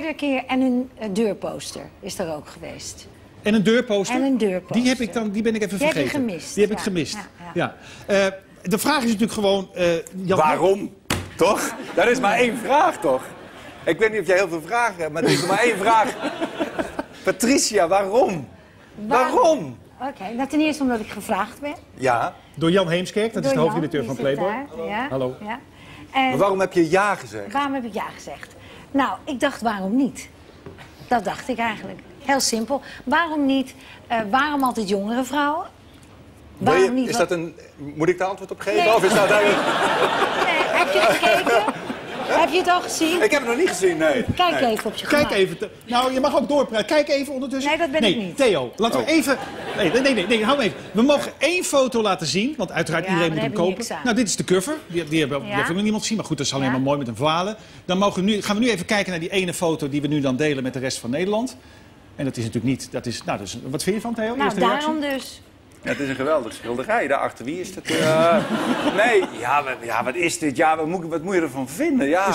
een keer en een deurposter is er ook geweest. En een deurposter? En een deurposter. Die ben ik even vergeten. Die heb je gemist. Die heb ik gemist. Ja. De vraag is natuurlijk gewoon... Waarom? Toch? Dat is maar één vraag, toch? Ik weet niet of jij heel veel vragen hebt, maar er is er maar één vraag. Patricia, waarom? Waarom? Oké, nou, ten eerste omdat ik gevraagd ben. Ja. Door Jan Heemskerk, dat is de hoofdredacteur van Playboy. Ja. Hallo. Ja. En Maar waarom heb je ja gezegd? waarom heb ik ja gezegd? Nou, ik dacht waarom niet? Dat dacht ik eigenlijk. Heel simpel. Waarom niet? Waarom altijd jongere vrouwen? Waarom niet? Is dat een... Moet ik daar antwoord op geven? Nee. Of is dat eigenlijk... Nee, heb je gekeken? Heb je het al gezien? Ik heb het nog niet gezien, nee. Kijk even op je gemak. Kijk even. Nou, je mag ook doorpraten. Kijk even ondertussen. Nee, dat ben ik niet. Theo, laten we even... Nee, hou even. We mogen één foto laten zien, want uiteraard iedereen moet hem kopen. Nou, dit is de cover. Die hebben nog niemand gezien, maar goed, dat is alleen maar mooi met een voile. Dan gaan we nu even kijken naar die ene foto die we nu dan delen met de rest van Nederland. En dat is natuurlijk niet... dus, wat vind je van, Theo? Nou, daarom dus. Ja, het is een geweldige schilderij. Daarachter, wie is dat? Nee, wat is dit? Ja, wat moet je ervan vinden? Ja.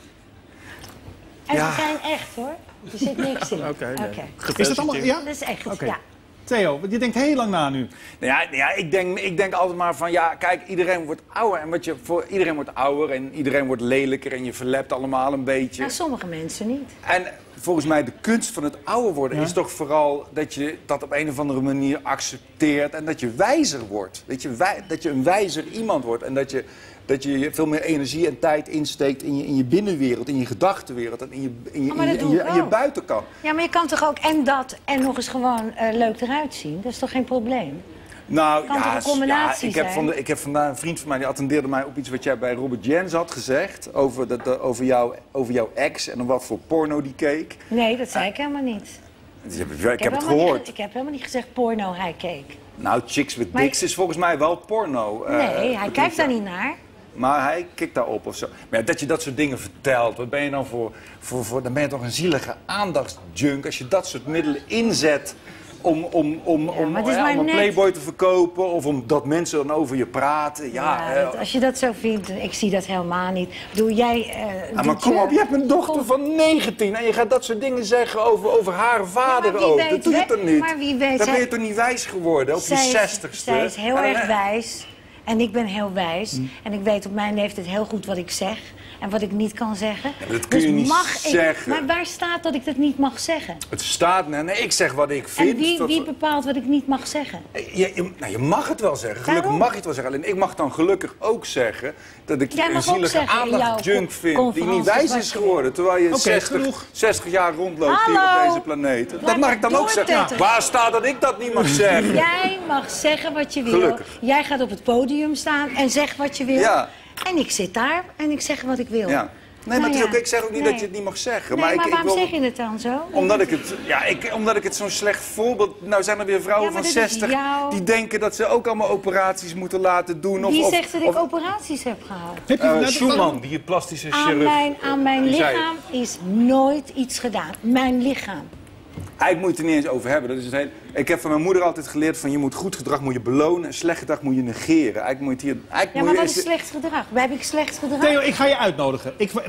En ze zijn echt, hoor. Er zit niks in. Oké. Is dat allemaal... Ja? Dat is echt, ja. Theo, je denkt heel lang na nu. Ja, ik denk altijd maar van, ja, kijk, iedereen wordt ouder. En iedereen wordt ouder en iedereen wordt lelijker en je verlept allemaal een beetje. Nou, sommige mensen niet. En volgens mij de kunst van het ouder worden is toch vooral dat je dat op een of andere manier accepteert. En dat je wijzer wordt. Dat je een wijzer iemand wordt. En dat je veel meer energie en tijd insteekt in je binnenwereld, in je gedachtenwereld en in je buitenkant. Ja, maar je kan toch ook en dat en nog eens gewoon leuk eruit zien? Dat is toch geen probleem? Nou, kan toch een combinatie zijn? ik heb vandaag een vriend van mij die attendeerde mij op iets wat jij bij Robert Jens had gezegd. Over jouw ex en wat voor porno die keek. Nee, dat zei ik helemaal niet. Ik heb het gehoord. Ik heb helemaal niet gezegd porno hij keek. Nou, Chicks with Dicks is volgens mij wel porno. Nee, hij kijkt daar niet naar. Maar hij kikt daarop of zo. Maar ja, dat je dat soort dingen vertelt, wat ben je dan dan ben je toch een zielige aandachtsjunk als je dat soort middelen inzet om een Playboy te verkopen of omdat mensen dan over je praten. Als je dat zo vindt, ik zie dat helemaal niet. Bedoel, jij... maar kom op, je hebt een dochter van 19 en je gaat dat soort dingen zeggen over haar vader ook. Dat doe je toch niet? Maar wie weet, dan ben je toch niet wijs geworden op je 60ste? Zij is heel erg wijs. En ik ben heel wijs. En ik weet op mijn leeftijd heel goed wat ik zeg. En wat ik niet kan zeggen. Ja, dat kun je niet zeggen. Maar waar staat dat ik dat niet mag zeggen? Het staat... Nee, ik zeg wat ik vind. En wie bepaalt wat ik niet mag zeggen? Je mag het wel zeggen. Gelukkig mag je het wel zeggen. Alleen ik mag dan gelukkig ook zeggen dat ik een zielige aandachtsjunk vind die niet wijs is geworden. Terwijl je 60 jaar rondloopt hier op deze planeet. Dat mag ik dan ook zeggen. Waar staat dat ik dat niet mag zeggen? Jij mag zeggen wat je wil. Gelukkig. Jij gaat op het podium staan en zegt wat je wil. Ja. En ik zit daar en ik zeg wat ik wil. Ja. Nee, maar het is ook, ik zeg ook niet dat je het niet mag zeggen. Nee, maar waarom zeg je het dan zo? Omdat ik het zo'n slecht voorbeeld... Nou zijn er weer vrouwen van 60 die denken dat ze ook allemaal operaties moeten laten doen. Wie zegt dat ik operaties heb gehad? Schumann, die plastische chirurg. Aan mijn lichaam is nooit iets gedaan. Mijn lichaam. Ik moet het er niet eens over hebben. Ik heb van mijn moeder altijd geleerd van je moet goed gedrag moet je belonen en slecht gedrag moet je negeren. Maar wat is slecht gedrag? Waar heb ik slecht gedrag? Theo, ik ga je uitnodigen.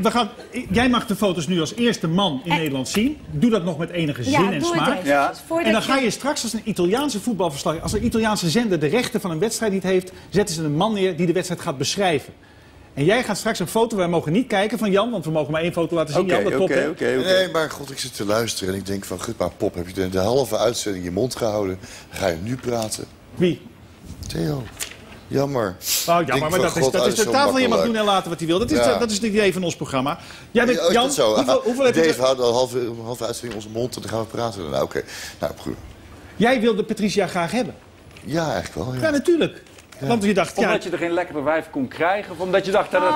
Jij mag de foto's nu als eerste man in Nederland zien. Doe dat nog met enige zin en smaak. En dan ga je straks als een Italiaanse voetbalverslaggever, als een Italiaanse zender de rechten van een wedstrijd niet heeft, zetten ze een man neer die de wedstrijd gaat beschrijven. En jij gaat straks een foto, wij mogen niet kijken van Jan, want we mogen maar één foto laten zien. Jan, dat klopt, hè? Nee, maar god, ik zit te luisteren en ik denk van, gut maar Pop, heb je de halve uitzending in je mond gehouden? Ga je nu praten? Wie? Theo. Jammer. Oh, jammer, maar dat is de tafel. Je mag doen en laten wat hij wil. Dat is het idee van ons programma. Jij bent, Jan, hoeveel heb je... Dave houdt al een halve uitzending in onze mond en dan gaan we praten. Nou, oké. Nou, goed. Jij wilde Patricia graag hebben? Ja, eigenlijk wel, ja. Ja, natuurlijk. Ja. Want je dacht, omdat je er geen lekkere wijf kon krijgen? Of omdat je dacht dat het...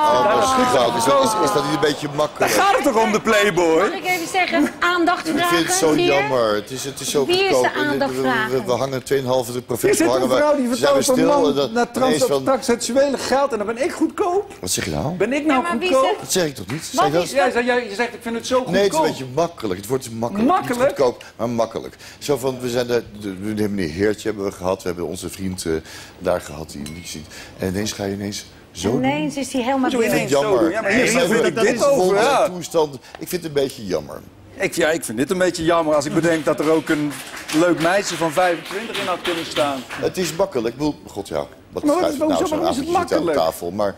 Is dat niet een beetje makkelijk? Daar gaat het toch om, de Playboy? Mag ik even zeggen, aandacht vragen? Ik vind het zo jammer. Het is zo Wie is de aandacht vragen? We hangen 2,5 de professor. Is dit een vrouw die vertelt een man naar transseksuele geld en dan ben ik goedkoop? Wat zeg je nou? Ben ik nou goedkoop? Dat zeg ik toch niet? Je zegt, ik vind het zo goedkoop. Nee, het is een beetje makkelijk. Het wordt makkelijk. Niet goedkoop, maar makkelijk. Zo van, we hebben meneer Heertje hebben we gehad. We hebben onze vriend daar gehad. Die ziet. En ineens ga je zo ineens is hij helemaal Ik vind het jammer. Ja, maar hier vind ik dit over. Toestand. Ik vind het een beetje jammer. Ik vind dit een beetje jammer als ik bedenk dat er ook een leuk meisje van 25 in had kunnen staan. Het is makkelijk. Ik bedoel, god ja, wat maar schrijft nou zo'n is het avondje aan makkelijk? tafel, maar...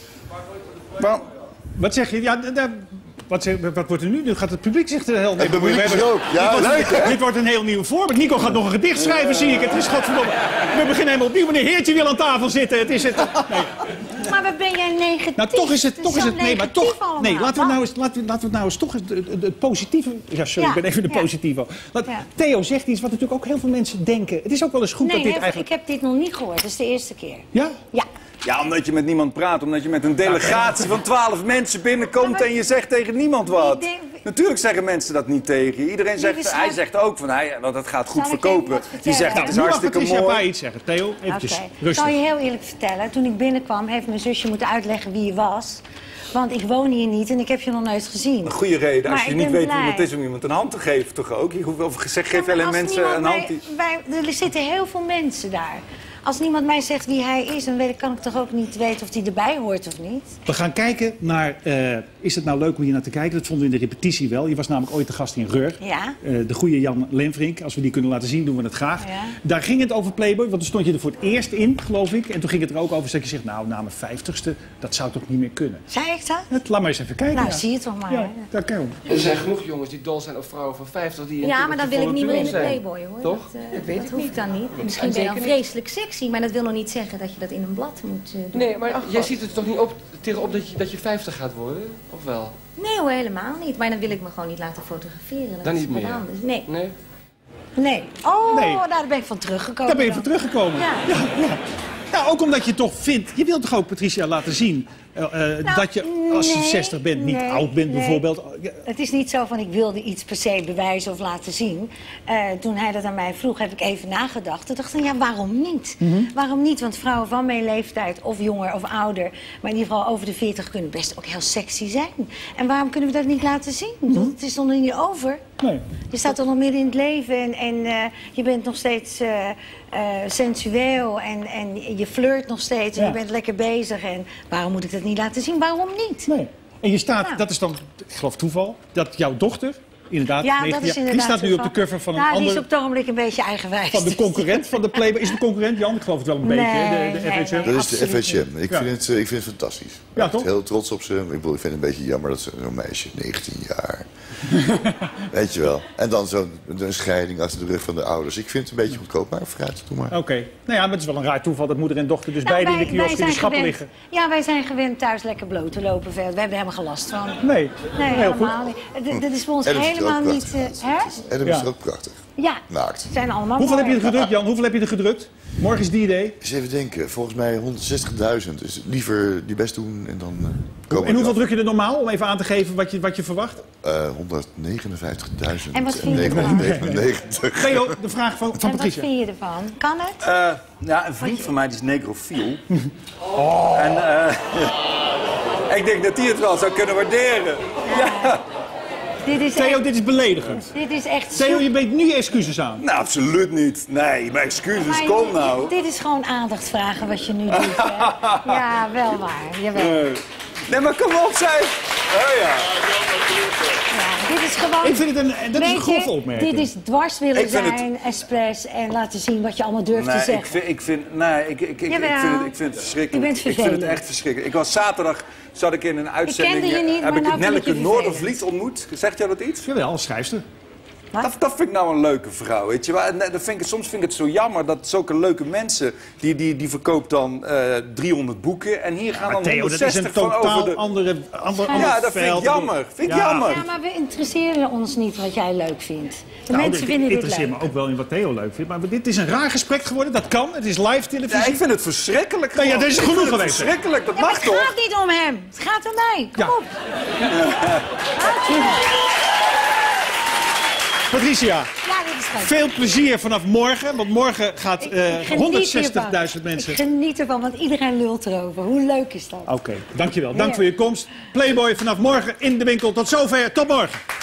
Wat zeg je? Ja, wat wordt er nu? Nu gaat het publiek zich er heel... Het publiek ook. Ja, dit wordt een heel nieuw voorbeeld. Nico gaat nog een gedicht schrijven, zie ik. Het is godverdomme. We beginnen helemaal opnieuw. Meneer Heertje wil aan tafel zitten. Het is het. Nee. Maar wat ben jij negatief? Nou, toch is het... Nee, maar toch... Allemaal. Nee, laten we nou eens toch het positieve... Ja, sorry, ik ben even de positieve. Theo zegt iets wat natuurlijk ook heel veel mensen denken. Het is ook wel eens goed dat dit eigenlijk... ik heb dit nog niet gehoord. Dat is de eerste keer. Ja? Ja. Ja, omdat je met niemand praat. Omdat je met een delegatie van 12 mensen binnenkomt en je zegt tegen niemand wat. Natuurlijk zeggen mensen dat niet tegen je. Iedereen zegt, hij zegt ook van, want het gaat goed verkopen. Die zegt, het is hartstikke mooi. Patricia iets zeggen. Theo, eventjes rustig. Ik zal je heel eerlijk vertellen. Toen ik binnenkwam, heeft mijn zusje moeten uitleggen wie je was. Want ik woon hier niet en ik heb je nog nooit gezien. Een goede reden. Als maar je niet weet wie het is om iemand een hand te geven, toch ook? Je hoeft over gezegd, geef alleen mensen een hand. Er zitten heel veel mensen daar. Als niemand mij zegt wie hij is, dan kan ik toch ook niet weten of hij erbij hoort of niet? We gaan kijken naar, is het nou leuk om hier naar te kijken? Dat vonden we in de repetitie wel. Je was namelijk ooit de gast in Reur. Ja. De goede Jan Lemfrink. Als we die kunnen laten zien, doen we het graag. Ja. Daar ging het over Playboy, want toen stond je er voor het eerst in, geloof ik. En toen ging het er ook over dat je zegt, nou, na mijn 50ste, dat zou toch niet meer kunnen. Zei ik dat? Laat maar eens even kijken. Nou, zie je toch maar. Ja, dat kan. Er zijn genoeg jongens die dol zijn op vrouwen van 50 die... Ja, maar dan wil ik niet meer in de Playboy, hoor. Toch? Dat hoeft dan niet. Misschien ben je dan vreselijk sexy, maar dat wil nog niet zeggen dat je dat in een blad moet doen. Nee, maar jij ziet er toch niet tegenop dat je 50 gaat worden? Of wel? Nee hoor, helemaal niet. Maar dan wil ik me gewoon niet laten fotograferen. Dat dan is niet meer? anders. Nee. Nee? Oh, nee. Daar ben ik van teruggekomen. Daar ben je van teruggekomen. Ja. Ja, ook omdat je toch vindt... Je wilt toch ook, Patricia, laten zien... dat je als je 60 bent niet oud bent bijvoorbeeld. Het is niet zo van ik wilde iets per se bewijzen of laten zien. Toen hij dat aan mij vroeg, heb ik even nagedacht. Toen dacht ik, ja, waarom niet? Waarom niet? Want vrouwen van mijn leeftijd, of jonger of ouder... maar in ieder geval over de 40 kunnen best ook heel sexy zijn. En waarom kunnen we dat niet laten zien? Het is nog niet over. Nee. Je staat toch nog midden in het leven en je bent nog steeds sensueel en je flirt nog steeds en je bent lekker bezig. En waarom moet ik dat niet laten zien? Waarom niet? Nee. En je staat, dat is dan, ik geloof toeval, dat jouw dochter, inderdaad, ja, dat is inderdaad die staat nu op de cover van een ander... die is op het ogenblik een beetje eigenwijs. Van de concurrent van de Playboy. Is de concurrent, Jan? Ik geloof het wel een beetje, de FHM. Dat is de FHM. Ik vind het fantastisch. Ja, ik ben heel trots op ze. Ik vind het een beetje jammer dat zo'n meisje, 19 jaar... Weet je wel. En dan zo'n scheiding achter de rug van de ouders. Ik vind het een beetje goedkoop, maar vooruit, doe maar. Oké. Nou ja, maar het is wel een raar toeval dat moeder en dochter dus beide in de kiosk in de schappen liggen. Ja, wij zijn gewend thuis lekker bloot te lopen. We hebben er helemaal geen last van. Nee, helemaal niet. Dat is voor ons helemaal niet... En dat is ook prachtig. Ja, naakt. Zijn allemaal Hoeveel heb je er gedrukt, Jan? Hoeveel heb je er gedrukt? Morgen is die idee. Eens even denken. Volgens mij 160.000. Dus liever die best doen en dan komen. En hoeveel druk je er normaal? Om even aan te geven wat je verwacht. 159.000. En wat vind je ervan? Theo, de vraag van Patricia. Wat vind je ervan? Kan het? Ja, een vriend van mij die is negrofiel. En ik denk dat hij het wel zou kunnen waarderen. Ja. Theo, dit is beledigend. Dit is echt... Theo, je biedt nu excuses aan. Nou, absoluut niet. Nee, mijn excuses, kom nou. Dit is gewoon aandacht vragen wat je nu doet. Ja, wel waar. Jawel. Nee, maar kom op, zij. Oh ja. Ja, dit is gewoon... Ik vind het dat is een grove opmerking. Dit is dwars willen zijn, expres en laten zien wat je allemaal durft te zeggen. Ik vind het verschrikkelijk. Je bent vervelend. Ik vind het echt verschrikkelijk. Ik was zaterdag, zat ik in een uitzending, heb ik Nelleke Noordervliet ontmoet. Zegt jou dat iets? Jawel, als schrijfster. Dat vind ik nou een leuke vrouw, weet je wel. Soms vind ik het zo jammer dat zulke leuke mensen... die verkoopt dan 300 boeken en hier gaan dan Theo, 160 van over. Dat is een ander ja, dat vind ik jammer. Jammer. Ja, maar we interesseren ons niet wat jij leuk vindt. De mensen vinden dit leuk. Ik interesseer me ook wel in wat Theo leuk vindt. Maar dit is een raar gesprek geworden. Dat kan. Het is live televisie. Ja, ik vind het verschrikkelijk. Nee, ja, dat is genoeg geweest. Verschrikkelijk, dat mag toch? Het gaat niet om hem. Het gaat om mij. Kom op. Patricia, dit is veel plezier vanaf morgen, want morgen gaat 160.000 mensen... Ik geniet ervan, want iedereen lult erover. Hoe leuk is dat? Oké, dankjewel. Dank voor je komst. Playboy vanaf morgen in de winkel. Tot zover. Tot morgen.